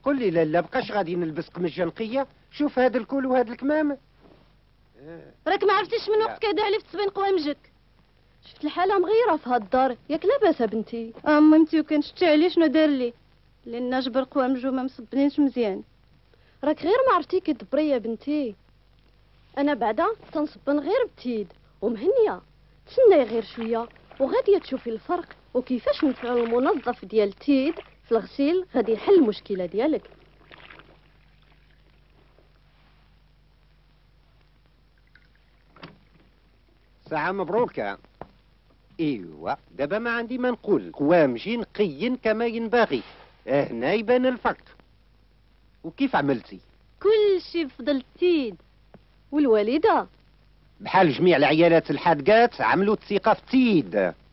قل لي لا بقاش غادي نلبس قميص نقيه. شوف هذا الكول وهذا الكمام. راك ما عرفتيش من وقت كيدعلي في تسبين قوامجك. شفت الحاله مغيره في هاد الدار، ياك لاباس بنتي؟ مامتي وكان شتي عليه شنو دار لي، لان جبر قوامجو ما مصبنينش مزيان. راك غير ما عرفتي كدبري يا بنتي. انا بعدا تنصبن غير بتيد ومهنيه. تسناي غير شويه وغادي تشوفي الفرق وكيفاش نفعل المنظف ديال التيد في الغسيل غادي يحل المشكله ديالك. ساعة مبروكة. ايوا دابا ما عندي ما نقول، قوامجي نقيين كما ينبغي. هنا يبان الفرق. وكيف عملتي؟ كل شي بفضل التيد والوالده. بحال جميع العيالات الحادقات عملوا الثقة في التيد.